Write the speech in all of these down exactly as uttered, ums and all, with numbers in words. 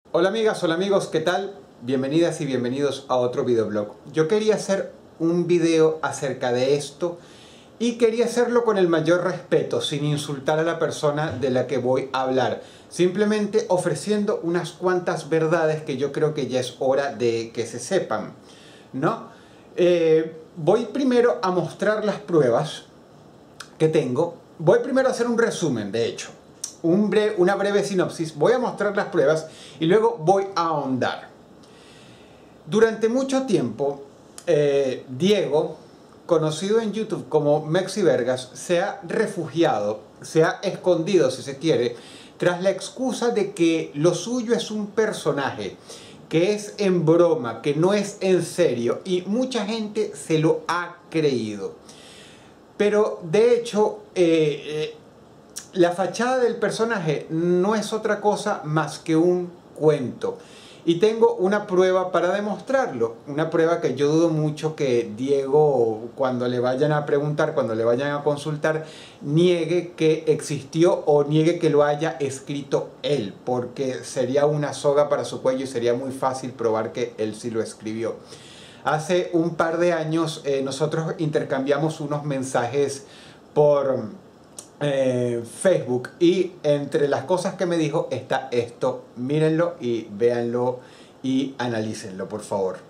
Hola amigas, hola amigos, ¿qué tal? Bienvenidas y bienvenidos a otro videoblog. Yo quería hacer un video acerca de esto y quería hacerlo con el mayor respeto, sin insultar a la persona de la que voy a hablar. Simplemente ofreciendo unas cuantas verdades que yo creo que ya es hora de que se sepan, ¿no? Eh, voy primero a mostrar las pruebas que tengo. Voy primero a hacer un resumen, de hecho. Un bre una breve sinopsis. Voy a mostrar las pruebas y luego voy a ahondar. Durante mucho tiempo, eh, Diego, conocido en YouTube como Mexi Vergas, se ha refugiado, se ha escondido, si se quiere, tras la excusa de que lo suyo es un personaje, que es en broma, que no es en serio, y mucha gente se lo ha creído. Pero de hecho, eh, eh, la fachada del personaje no es otra cosa más que un cuento. Y tengo una prueba para demostrarlo. Una prueba que yo dudo mucho que Diego, cuando le vayan a preguntar, cuando le vayan a consultar, niegue que existió o niegue que lo haya escrito él. Porque sería una soga para su cuello y sería muy fácil probar que él sí lo escribió. Hace un par de años eh, nosotros intercambiamos unos mensajes por eh, Facebook y entre las cosas que me dijo está esto. Mírenlo y véanlo y analícenlo, por favor.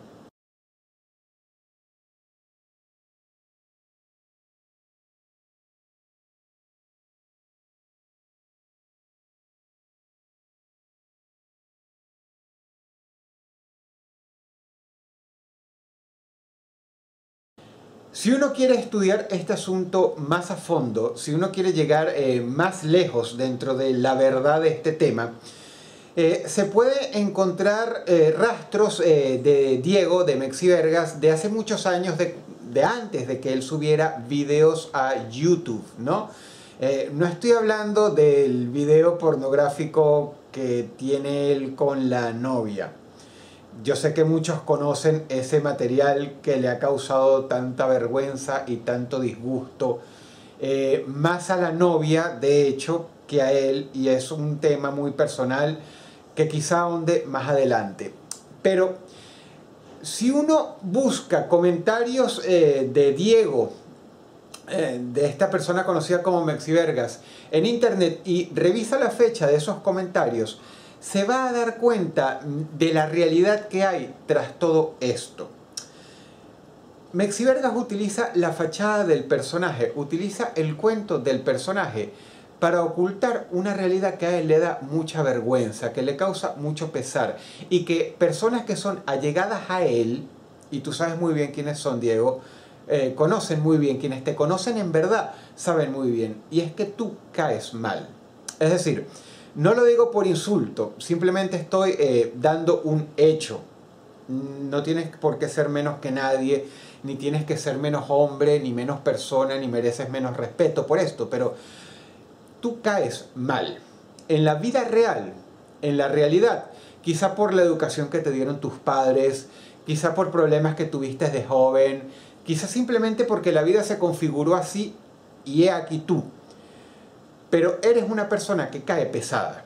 Si uno quiere estudiar este asunto más a fondo, si uno quiere llegar eh, más lejos dentro de la verdad de este tema, Eh, se puede encontrar eh, rastros eh, de Diego, de Mexi Vergas, de hace muchos años, de, de antes de que él subiera videos a YouTube, ¿no? Eh, no estoy hablando del video pornográfico que tiene él con la novia. Yo sé que muchos conocen ese material que le ha causado tanta vergüenza y tanto disgusto, eh, más a la novia, de hecho, que a él, y es un tema muy personal que quizá ahonde más adelante. Pero si uno busca comentarios eh, de Diego, eh, de esta persona conocida como Mexi Vergas, en internet y revisa la fecha de esos comentarios, se va a dar cuenta de la realidad que hay tras todo esto. Mexi Vergas utiliza la fachada del personaje, utiliza el cuento del personaje para ocultar una realidad que a él le da mucha vergüenza, que le causa mucho pesar y que personas que son allegadas a él, y tú sabes muy bien quiénes son, Diego, eh, conocen muy bien, quienes te conocen en verdad saben muy bien, y es que tú caes mal. Es decir, no lo digo por insulto, simplemente estoy eh, dando un hecho. No tienes por qué ser menos que nadie, ni tienes que ser menos hombre, ni menos persona, ni mereces menos respeto por esto, pero tú caes mal. En la vida real, en la realidad, quizá por la educación que te dieron tus padres, quizá por problemas que tuviste de joven, quizá simplemente porque la vida se configuró así y he aquí tú. Pero eres una persona que cae pesada.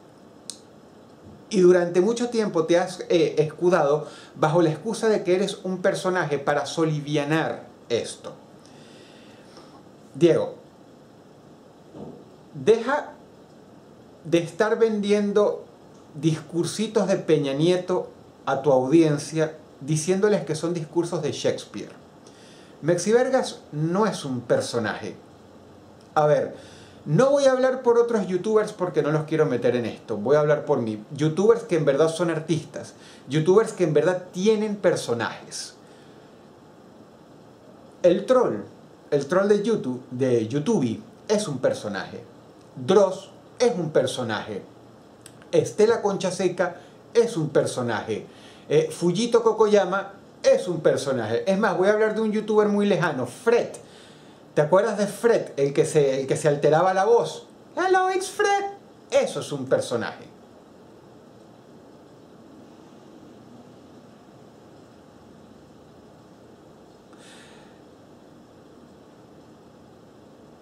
Y durante mucho tiempo te has eh, escudado bajo la excusa de que eres un personaje para solivianar esto. Diego, deja de estar vendiendo discursitos de Peña Nieto a tu audiencia diciéndoles que son discursos de Shakespeare. Mexi Vergas no es un personaje. A ver, no voy a hablar por otros youtubers porque no los quiero meter en esto. Voy a hablar por mí. Youtubers que en verdad son artistas. Youtubers que en verdad tienen personajes. El troll, el troll de YouTube, de YouTube es un personaje. Dross es un personaje. Estela Concha Seca es un personaje. Eh, Fujito Kokoyama es un personaje. Es más, voy a hablar de un youtuber muy lejano, Fred. ¿Te acuerdas de Fred? El que se, el que se alteraba la voz. Hello, it's Fred. Eso es un personaje.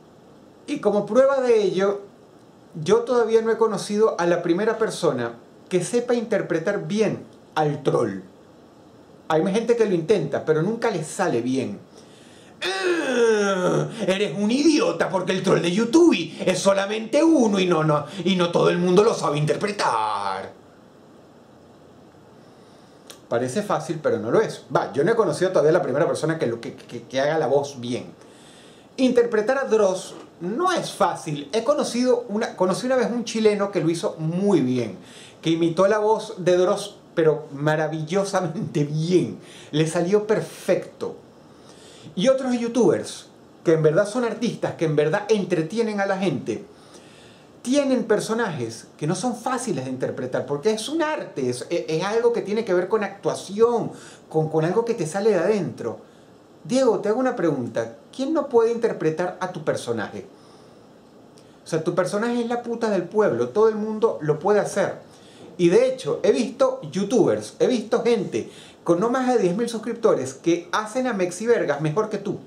Y como prueba de ello, yo todavía no he conocido a la primera persona que sepa interpretar bien al troll. Hay gente que lo intenta, pero nunca le sale bien. Uh, eres un idiota porque el troll de YouTube es solamente uno y no, no, y no todo el mundo lo sabe interpretar. Parece fácil, pero no lo es. Va, yo no he conocido todavía la primera persona que, lo, que, que, que haga la voz bien. Interpretar a Dross no es fácil. He conocido una, conocí una vez un chileno que lo hizo muy bien, que imitó la voz de Dross, pero maravillosamente bien. Le salió perfecto. Y otros youtubers, que en verdad son artistas, que en verdad entretienen a la gente, tienen personajes que no son fáciles de interpretar, porque es un arte, es, es algo que tiene que ver con actuación, con, con algo que te sale de adentro. Diego, te hago una pregunta. ¿Quién no puede interpretar a tu personaje? O sea, tu personaje es la puta del pueblo, todo el mundo lo puede hacer. Y de hecho, he visto youtubers, he visto gente con no más de diez mil suscriptores que hacen a Mexi Vergas mejor que tú.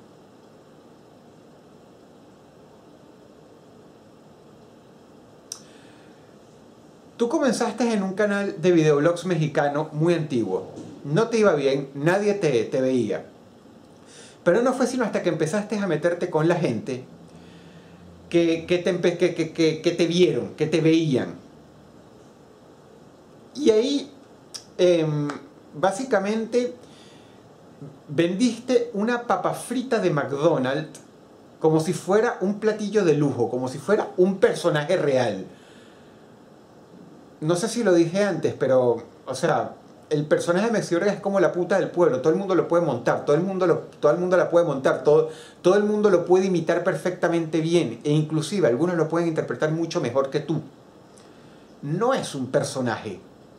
Tú comenzaste en un canal de videoblogs mexicano muy antiguo. No te iba bien, nadie te, te veía. Pero no fue sino hasta que empezaste a meterte con la gente que, que, te, que, que, que, que te vieron, que te veían. Y ahí, eh, básicamente, vendiste una papa frita de McDonald's como si fuera un platillo de lujo, como si fuera un personaje real. No sé si lo dije antes, pero, o sea, el personaje de Mexi Vergas es como la puta del pueblo. Todo el mundo lo puede montar, todo el mundo, lo, todo el mundo la puede montar, todo, todo el mundo lo puede imitar perfectamente bien. E inclusive algunos lo pueden interpretar mucho mejor que tú. No es un personaje.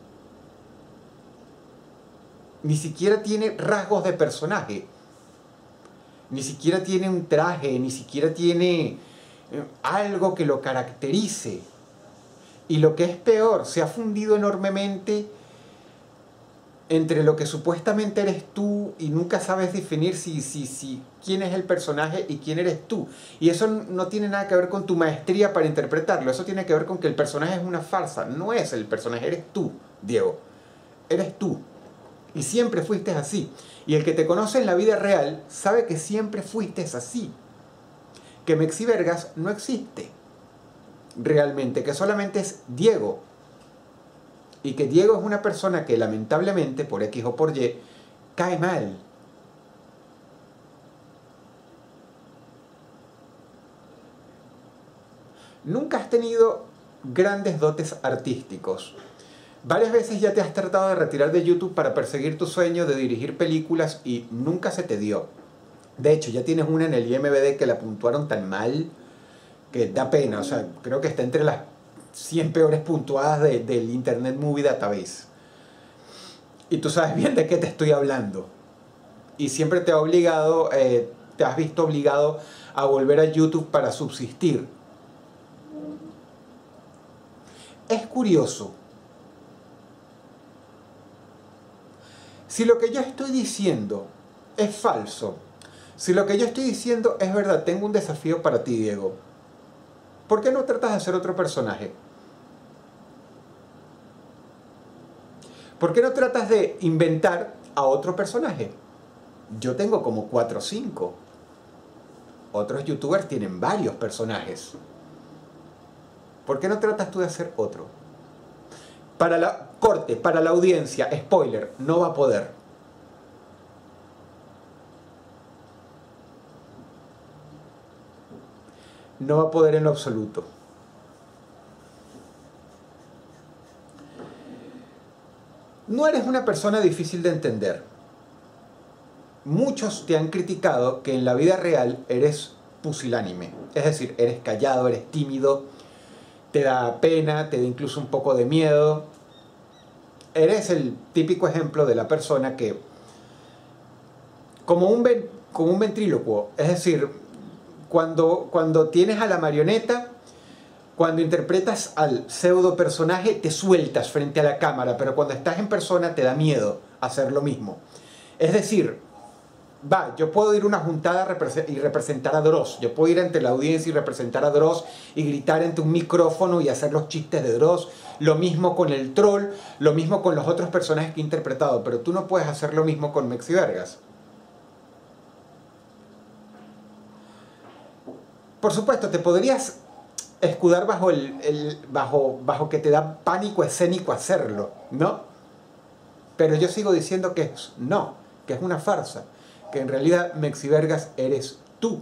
Ni siquiera tiene rasgos de personaje. Ni siquiera tiene un traje, ni siquiera tiene eh, algo que lo caracterice. Y lo que es peor, se ha fundido enormemente entre lo que supuestamente eres tú y nunca sabes definir si, si, si, quién es el personaje y quién eres tú. Y eso no tiene nada que ver con tu maestría para interpretarlo. Eso tiene que ver con que el personaje es una farsa. No es el personaje, eres tú, Diego. Eres tú. Y siempre fuiste así. Y el que te conoce en la vida real sabe que siempre fuiste así. Que Mexi Vergas no existe realmente, que solamente es Diego. Y que Diego es una persona que lamentablemente, por X o por Y, cae mal. Nunca has tenido grandes dotes artísticos. Varias veces ya te has tratado de retirar de YouTube para perseguir tu sueño de dirigir películas y nunca se te dio. De hecho, ya tienes una en el I M D B que la puntuaron tan mal que da pena. O sea, creo que está entre las cien peores puntuadas de, del Internet Movie Database. Y tú sabes bien de qué te estoy hablando. Y siempre te ha obligado, eh, te has visto obligado a volver a YouTube para subsistir. Es curioso. Si lo que yo estoy diciendo es falso, si lo que yo estoy diciendo es verdad, tengo un desafío para ti, Diego. ¿Por qué no tratas de hacer otro personaje? ¿Por qué no tratas de inventar a otro personaje? Yo tengo como cuatro o cinco. Otros youtubers tienen varios personajes. ¿Por qué no tratas tú de hacer otro? Para la corte, para la audiencia, spoiler, no va a poder. No va a poder en lo absoluto. No eres una persona difícil de entender. Muchos te han criticado que en la vida real eres pusilánime. Es decir, eres callado, eres tímido, te da pena, te da incluso un poco de miedo. Eres el típico ejemplo de la persona que, como un, ven, como un ventrílocuo, es decir, cuando, cuando tienes a la marioneta, cuando interpretas al pseudo personaje, te sueltas frente a la cámara, pero cuando estás en persona te da miedo hacer lo mismo. Es decir, va, yo puedo ir a una juntada y representar a Dross, yo puedo ir ante la audiencia y representar a Dross y gritar ante un micrófono y hacer los chistes de Dross, lo mismo con el troll, lo mismo con los otros personajes que he interpretado, pero tú no puedes hacer lo mismo con Mexi Vergas. Por supuesto, te podrías escudar bajo, el, el, bajo, bajo que te da pánico escénico hacerlo, ¿no? Pero yo sigo diciendo que es no, que es una farsa, que en realidad Mexi Vergas eres tú.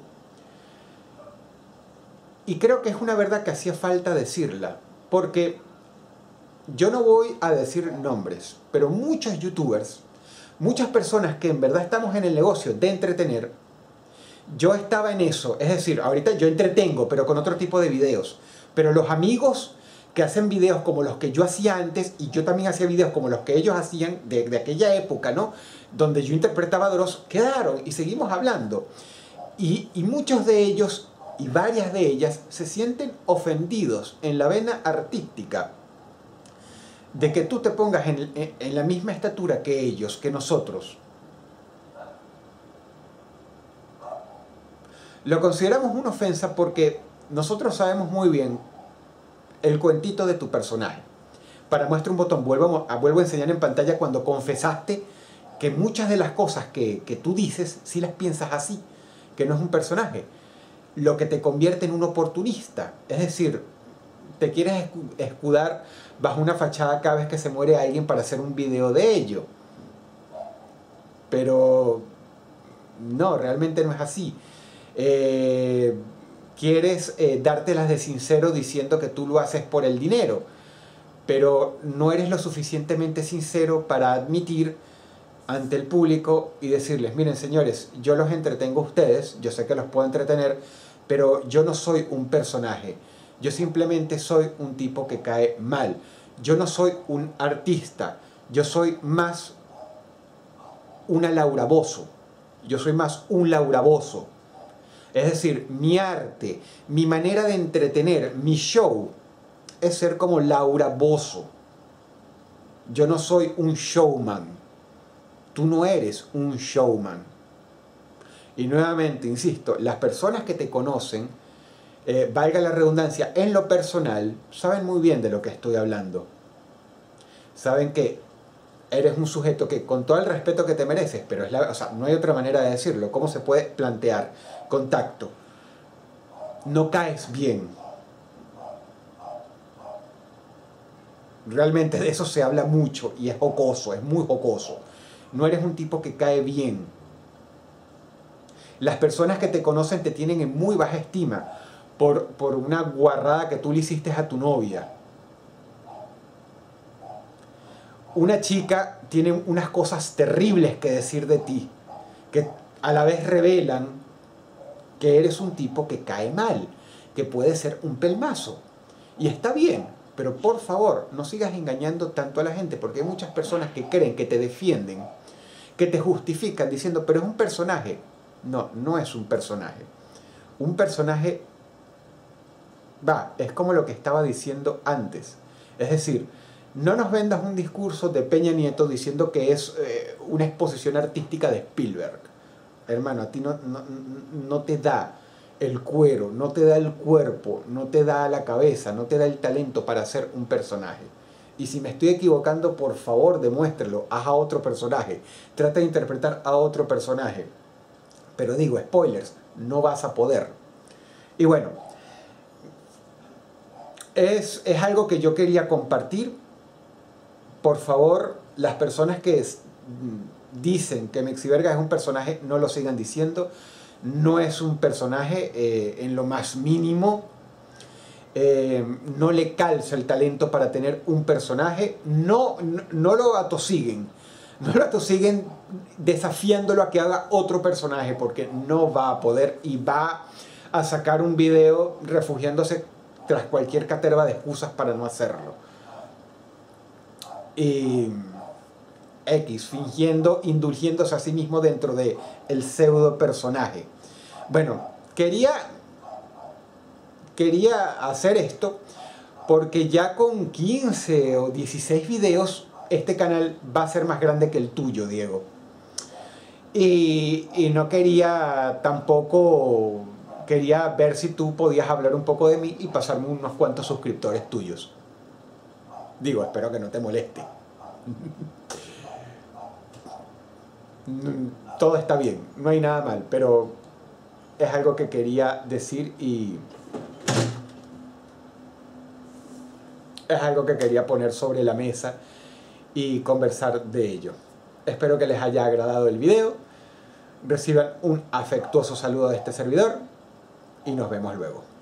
Y creo que es una verdad que hacía falta decirla, porque yo no voy a decir nombres, pero muchos youtubers, muchas personas que en verdad estamos en el negocio de entretener, yo estaba en eso, es decir, ahorita yo entretengo, pero con otro tipo de videos, pero los amigos que hacen videos como los que yo hacía antes, y yo también hacía videos como los que ellos hacían de, de aquella época, ¿no? Donde yo interpretaba a Dross, quedaron y seguimos hablando. Y, y muchos de ellos y varias de ellas se sienten ofendidos en la vena artística de que tú te pongas en, en, en la misma estatura que ellos, que nosotros. Lo consideramos una ofensa porque nosotros sabemos muy bien el cuentito de tu personaje. Para muestra un botón, vuelvo a, vuelvo a enseñar en pantalla cuando confesaste que muchas de las cosas que, que tú dices, sí las piensas así, que no es un personaje. Lo que te convierte en un oportunista. Es decir, te quieres escudar bajo una fachada cada vez que se muere alguien para hacer un video de ello. Pero no, realmente no es así. Eh, quieres eh, dártelas de sincero diciendo que tú lo haces por el dinero, pero no eres lo suficientemente sincero para admitir ante el público y decirles, miren señores, yo los entretengo a ustedes, yo sé que los puedo entretener, pero yo no soy un personaje, yo simplemente soy un tipo que cae mal, yo no soy un artista, yo soy más una Laura Bozzo, yo soy más un Laura Bozzo. Es decir, mi arte, mi manera de entretener, mi show, es ser como Laura Bozzo. Yo no soy un showman. Tú no eres un showman. Y nuevamente, insisto, las personas que te conocen, eh, valga la redundancia, en lo personal, saben muy bien de lo que estoy hablando. Saben que eres un sujeto que, con todo el respeto que te mereces, pero es la, o sea, no hay otra manera de decirlo. ¿Cómo se puede plantear? Contacto. No caes bien. Realmente de eso se habla mucho y es jocoso, es muy jocoso. No eres un tipo que cae bien. Las personas que te conocen te tienen en muy baja estima por, por una guarrada que tú le hiciste a tu novia. Una chica tiene unas cosas terribles que decir de ti, que a la vez revelan que eres un tipo que cae mal, que puede ser un pelmazo. Y está bien, pero por favor, no sigas engañando tanto a la gente, porque hay muchas personas que creen que te defienden, que te justifican diciendo, pero es un personaje. No, no es un personaje. Un personaje, va, es como lo que estaba diciendo antes. Es decir, no nos vendas un discurso de Peña Nieto diciendo que es eh, una exposición artística de Spielberg. Hermano, a ti no, no, no te da el cuero, no te da el cuerpo, no te da la cabeza, no te da el talento para ser un personaje. Y si me estoy equivocando, por favor, demuéstrelo, haz a otro personaje, trata de interpretar a otro personaje. Pero digo, spoilers, no vas a poder. Y bueno, es, es algo que yo quería compartir. Por favor, las personas que es, dicen que Mexi Vergas es un personaje, no lo sigan diciendo. No es un personaje eh, en lo más mínimo. Eh, no le calza el talento para tener un personaje. No, no, no lo atosiguen. No lo atosiguen desafiándolo a que haga otro personaje, porque no va a poder y va a sacar un video refugiándose tras cualquier caterva de excusas para no hacerlo. Y X, fingiendo, indulgiéndose a sí mismo dentro de el pseudo personaje. Bueno, quería, quería hacer esto porque ya con quince o dieciséis videos este canal va a ser más grande que el tuyo, Diego. Y, y no quería tampoco, quería ver si tú podías hablar un poco de mí y pasarme unos cuantos suscriptores tuyos. Digo, espero que no te moleste. Todo está bien, no hay nada mal, pero es algo que quería decir y es algo que quería poner sobre la mesa y conversar de ello. Espero que les haya agradado el video, reciban un afectuoso saludo de este servidor y nos vemos luego.